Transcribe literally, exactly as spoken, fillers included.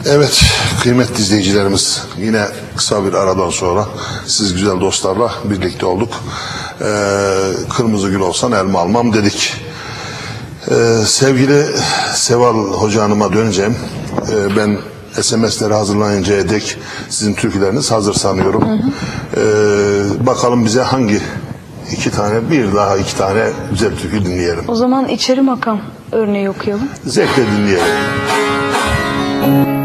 Evet, kıymetli izleyicilerimiz, yine kısa bir aradan sonra siz güzel dostlarla birlikte olduk. Ee, kırmızı gül olsan elma almam dedik. Ee, sevgili Seval Hoca Hanım'a döneceğim. Ee, ben S M S'leri hazırlayıncaya dek sizin türküleriniz hazır sanıyorum. Hı hı. Ee, bakalım bize hangi iki tane, bir daha iki tane güzel türkü dinleyelim. O zaman içeri makam örneği okuyalım. Zevkle dinleyelim.